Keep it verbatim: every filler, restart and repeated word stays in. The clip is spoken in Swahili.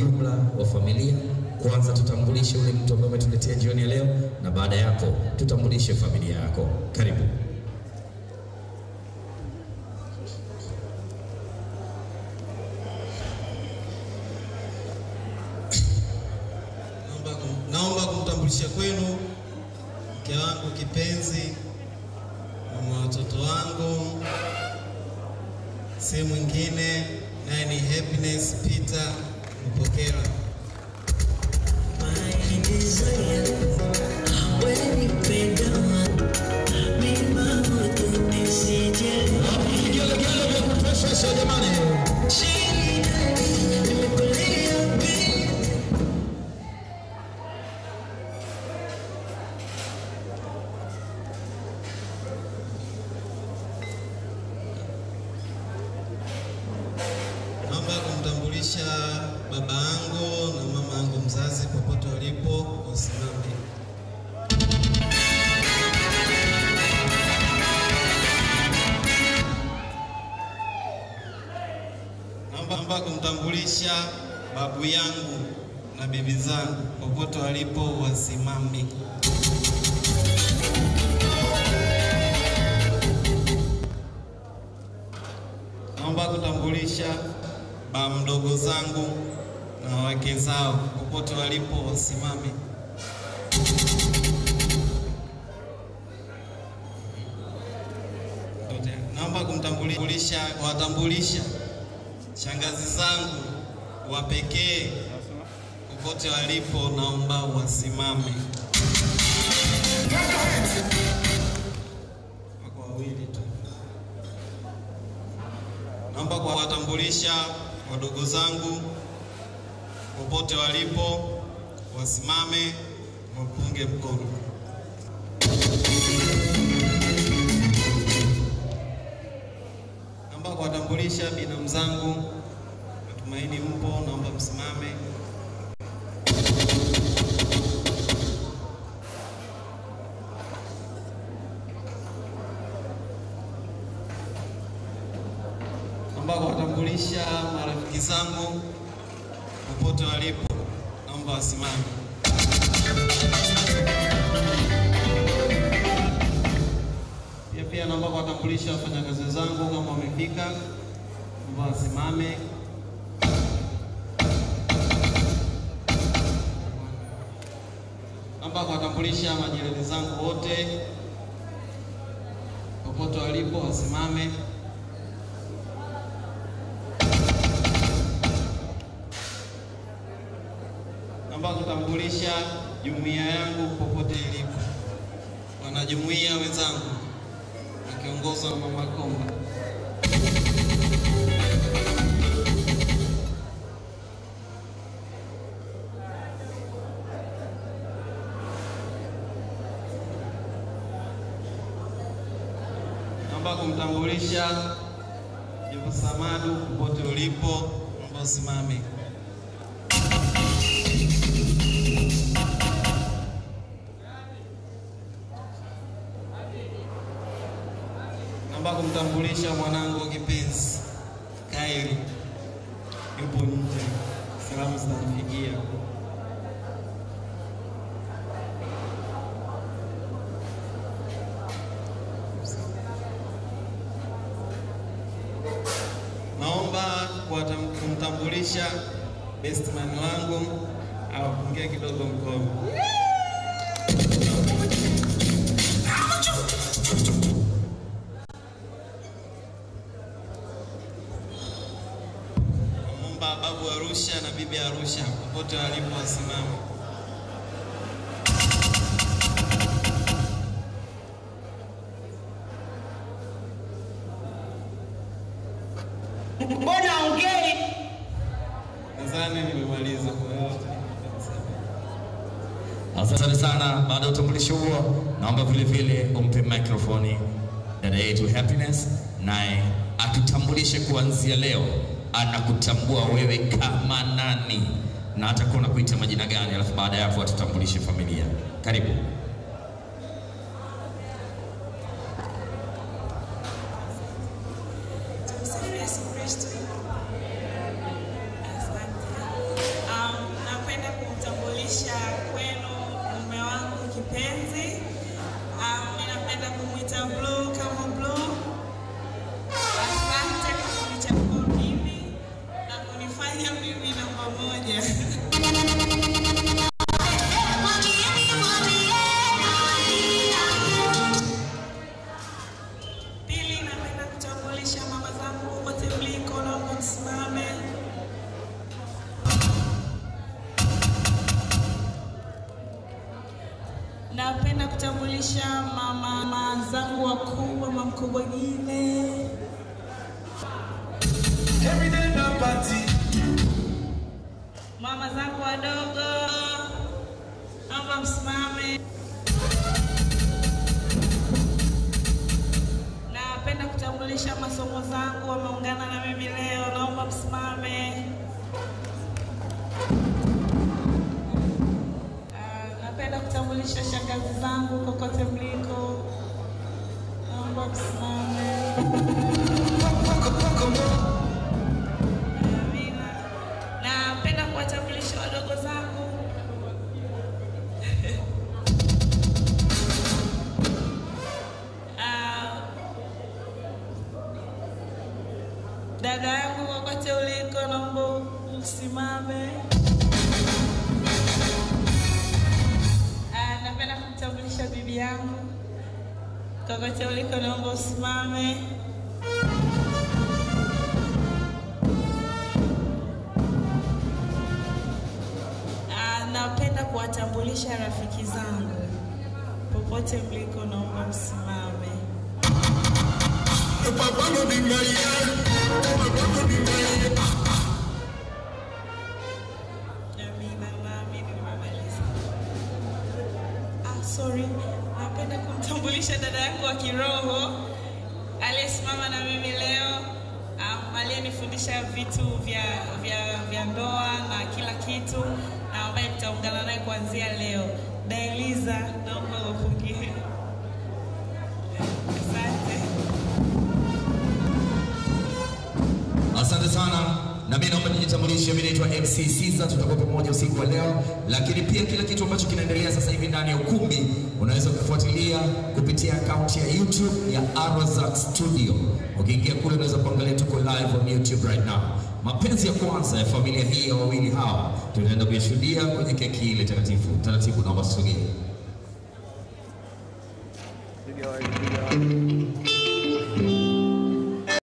ujumla wa familia. Kwanza tutambulishe ule mtu ambaye umetuletea jioni ya leo, na baada ya hapo tutambulishe familia yako. Karibu. Naomba kumtambulisha kwenu mke wangu kipenzi, mama watoto wangu, si mwingine naye ni Happiness Peter Mpokela. Naomba kumtambulisha baba yangu na mama yangu mzazi popote walipo, wasimame. Naomba kumtambulisha babu yangu na bibi zangu popote walipo, wasimame. Naomba kutambulisha ba mdogo zangu na wake zao popote walipo, wasimame. Naomba kumtambulisha watambulisha shangazi zangu wa pekee popote walipo, naomba wasimame. Wako wawili tu. Naomba kuwatambulisha wadogo zangu popote walipo, wasimame, wapunge mkono. Naomba kuwatambulisha binamu zangu, natumaini mpo, naomba msimame. Naomba kuwatambulisha marafiki zangu popote walipo, naomba wasimame. Pia pia naomba kuwatambulisha wafanyakazi zangu kama wamefika, naomba wasimame. Naomba kuwatambulisha majirani zangu wote popote walipo, wasimame. Naomba kutambulisha jumuiya yangu popote ilipo, wanajumuiya wenzangu wakiongozwa na Mama Komba. Naomba kumtambulisha Jopo Samadu popote ulipo, naomba usimame. Naomba kumtambulisha mwanangu kipenzi Kaili, yupo nje, salamu zitamfikia. Naomba kumtambulisha best man wangu, awapungie kidogo mkono. Naomba babu Arusha na bibi Arusha popote walipo, wasimame. Mbona ongei? Nadhani nimemaliza kwa yote. Asante sana. Baada ya utambulisho huo, naomba vile vile umpe microphone dada yetu Happiness, naye atutambulishe kuanzia leo anakutambua wewe kama nani na atakuwa anakuita majina gani, alafu baada ya hapo atutambulishe familia. Karibu. Um, kunifanya mimi namba moja. Pili, napenda kutambulisha mama zangu popote mliko, naomba msimame. Napenda kutambulisha mama, mama zangu wakubwa, mama mkubwa Gine. Mama zangu wadogo, naomba msimame. Napenda kutambulisha masomo zangu wameungana na mimi leo, naomba msimame. Napenda kutambulisha shangazi zangu kokote mliko, naomba msimame. Amina. Napenda kuwatambulisha wadogo zangu. uh, dada yangu kokote uliko, naomba msimame. Napenda kumtambulisha bibi yangu kokote uliko, naomba usimame. Napenda kuwatambulisha rafiki zangu popote mliko, naomba msimame. Sorry, napenda kumtambulisha dada yangu wa kiroho aliyesimama na mimi leo, um, aliyenifundisha vitu vya, vya, vya ndoa na kila kitu, na ambaye nitaungana naye kuanzia leo. Dailiza, naomba upungie. Asante. Asante sana. Na mimi naomba nijitambulishe, mimi naitwa M C Caesar, tutakuwa pamoja usiku wa leo. Lakini pia kila kitu ambacho kinaendelea sasa hivi ndani ya ukumbi unaweza kufuatilia kupitia account ya YouTube ya Arazak Studio. Ukiingia kule unaweza kuangalia, tuko live on YouTube right now. Mapenzi ya kwanza ya familia hii ya wawili hawa tunaenda kuyashuhudia kwenye keki ile takatifu. Taratibu, naomba usogee.